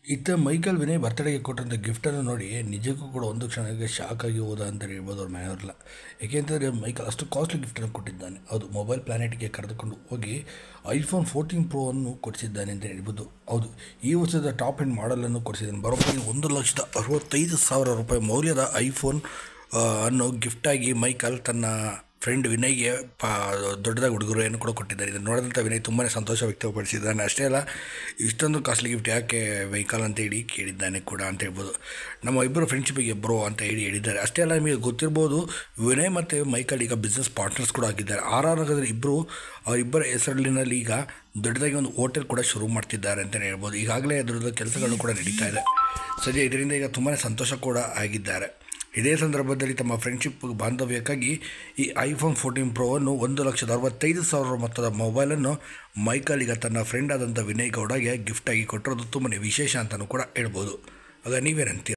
ಇತ್ತ ಮೈಕಲ್ ವಿನಯ್ ಬರ್ತಡೆಗೆ ಕೊಟ್ಟಂಥ ಗಿಫ್ಟನ್ನು ನೋಡಿ ನಿಜಕ್ಕೂ ಕೂಡ ಒಂದು ಕ್ಷಣಕ್ಕೆ ಶಾಕ್ ಆಗಿ ಹೋದ ಅಂತ ಹೇಳ್ಬೋದು ಅವ್ರ ಮನೆಯವ್ರಲ್ಲ. ಏಕೆಂತಂದರೆ ಮೈಕಲ್ ಅಷ್ಟು ಕಾಸ್ಟ್ಲಿ ಗಿಫ್ಟನ್ನು ಕೊಟ್ಟಿದ್ದಾನೆ. ಹೌದು, ಮೊಬೈಲ್ ಪ್ಲಾನೆಟ್ಗೆ ಕರೆದುಕೊಂಡು ಹೋಗಿ ಐಫೋನ್ 14 ಪ್ರೋ ಅನ್ನು ಕೊಡಿಸಿದ್ದಾನೆ ಅಂತ ಹೇಳ್ಬೋದು. ಹೌದು, ಈ ವರ್ಷದ ಟಾಪ್ ಎಂಡ್ ಮಾಡಲನ್ನು ಕೊಡಿಸಿದ್ದಾನೆ. ಬರೋಬ್ಬರಿ ₹1,65,000 ಮೌಲ್ಯದ ಐಫೋನ್ ಅನ್ನು ಗಿಫ್ಟಾಗಿ ಮೈಕಲ್ ತನ್ನ ಫ್ರೆಂಡ್ ವಿನಯ್ಗೆ ದೊಡ್ಡದಾಗಿ ಉಡುಗೊರೆಯನ್ನು ಕೂಡ ಕೊಟ್ಟಿದ್ದಾರೆ. ಇದನ್ನು ನೋಡಿದಂಥ ವಿನಯ್ ತುಂಬಾ ಸಂತೋಷ ವ್ಯಕ್ತಪಡಿಸಿದ್ದಾನೆ. ಅಷ್ಟೇ ಅಲ್ಲ, ಇಷ್ಟೊಂದು ಕಾಸ್ಟ್ಲಿ ಗಿಫ್ಟ್ ಯಾಕೆ ಮೈಕಲ್ ಅಂತ ಹೇಳಿ ಕೇಳಿದ್ದಾನೆ ಕೂಡ ಅಂತ ಹೇಳ್ಬೋದು. ನಮ್ಮ ಇಬ್ಬರು ಫ್ರೆಂಡ್ಶಿಪ್ಪಿಗೆ ಬ್ರೋ ಅಂತ ಹೇಳಿದ್ದಾರೆ. ಅಷ್ಟೇ ಅಲ್ಲ, ನಿಮಗೆ ಗೊತ್ತಿರ್ಬೋದು, ವಿನಯ್ ಮತ್ತು ಮೈಕಲ್ ಈಗ ಬಿಸ್ನೆಸ್ ಪಾರ್ಟ್ನರ್ಸ್ ಕೂಡ ಆಗಿದ್ದಾರೆ. ಆರ್ ನಗರದಲ್ಲಿ ಅವರಿಬ್ಬರ ಹೆಸರಲ್ಲಿನಲ್ಲಿ ಈಗ ದೊಡ್ಡದಾಗಿ ಒಂದು ಹೋಟೆಲ್ ಕೂಡ ಶುರು ಮಾಡ್ತಿದ್ದಾರೆ ಅಂತಲೇ ಹೇಳ್ಬೋದು. ಈಗಾಗಲೇ ಅದರದ್ದು ಕೆಲಸಗಳು ಕೂಡ ನಡೀತಾ ಇದೆ. ಸದ್ಯ ಇದರಿಂದ ಈಗ ತುಂಬಾ ಸಂತೋಷ ಕೂಡ ಆಗಿದ್ದಾರೆ. ಇದೇ ಸಂದರ್ಭದಲ್ಲಿ ತಮ್ಮ ಫ್ರೆಂಡ್ಶಿಪ್ ಬಾಂಧವ್ಯಕ್ಕಾಗಿ ಈ ಐಫೋನ್ 14 ಪ್ರೋವನ್ನು $1,65,000 ಮೊತ್ತದ ಮೊಬೈಲನ್ನು ಮೈಕಲ್ ಈಗ ತನ್ನ ಫ್ರೆಂಡ್ ಆದಂಥ ವಿನಯ್ ಗೌಡಗೆ ಗಿಫ್ಟಾಗಿ ಕೊಟ್ಟಿರೋದು ತುಂಬಾ ವಿಶೇಷ ಅಂತಲೂ ಕೂಡ ಹೇಳ್ಬೋದು. ಆಗ ನೀವೇನಂತೀರ?